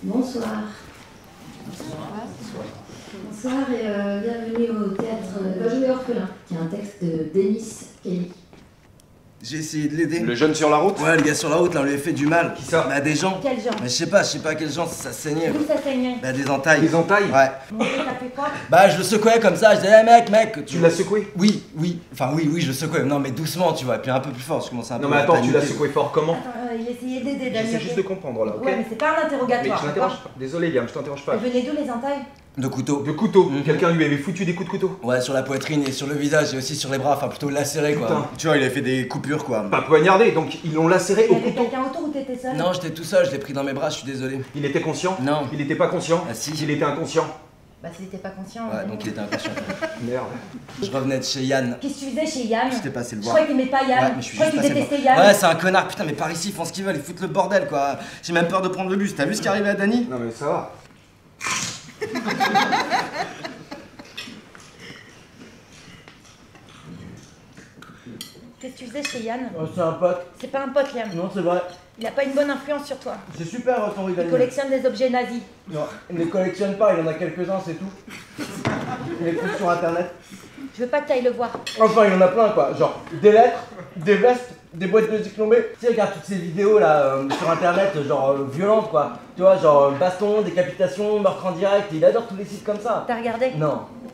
Bonsoir. Bonsoir et bienvenue au théâtre Va jouer orphelin, qui est un texte de Denis Kelly. J'ai essayé de l'aider. Le jeune sur la route? Ouais, le gars sur la route, là, on lui a fait du mal. Qui ça? Bah, des gens. Quel genre? Mais je sais pas quel genre, ça saignait. D'où ça saignait? Bah, des entailles. Des entailles? Ouais. Mon Dieu, t'as fait quoi? Bah, je le secouais comme ça, je disais, hey, mec, Tu l'as secoué? Oui, enfin, oui, je le secouais. Non, mais doucement, tu vois, et puis un peu plus fort, je commençais un peu Non mais à attends, tu l'as paniquer. secoué fort comment? Attends, il essayait d'aider Damien. J'essaie juste de comprendre là, ok? Ouais, mais c'est pas un Mais interrogatoire. je t'interroge pas. Désolé Liam, je t'interroge pas. Elles venaient d'où les entailles? De couteau. De couteau. Quelqu'un lui avait foutu des coups de couteau. Ouais, sur la poitrine et sur le visage et aussi sur les bras, enfin plutôt lacéré quoi. Putain. Tu vois, il a fait des coupures quoi. Pas poignardé, donc ils l'ont lacéré Il y au avait couteau. quelqu'un autour ou t'étais seul? Non, j'étais tout seul, je l'ai pris dans mes bras, je suis désolé. Il était conscient? Non. Il était pas conscient? Ah si. Il était inconscient. Bah s'il était pas conscient. Ouais, donc il était inconscient. Merde. Je revenais de chez Yann. Qu'est-ce que tu faisais chez Yann? J'étais passé le Je voir. croyais qu'il aimait pas Yann. Ouais, mais je suis croyais juste qu'il passé le détestait voir. Yann. Ouais, c'est un connard, putain, mais par ici, ils font ce qu'ils veulent, ils foutent le bordel quoi. J'ai même peur de prendre le bus, t'as vu ce qui est arrivé à Dany? Non mais ça va. Qu'est-ce que tu faisais chez Yann? Oh, c'est un pote. C'est pas un pote, Liam. Non, c'est vrai. Il a pas une bonne influence sur toi. C'est super ton Il collectionne des objets nazis. Non, il ne les collectionne pas, il en a quelques-uns, c'est tout. Il les trouve sur internet. Je veux pas que t'ailles le voir. Enfin, il y en a plein quoi. Genre des lettres, des vestes, des boîtes de musique tombées. Tu sais, regarde toutes ces vidéos là sur internet, genre violentes quoi. Tu vois, genre baston, décapitation, meurtre en direct. Il adore tous les sites comme ça. T'as regardé? Non.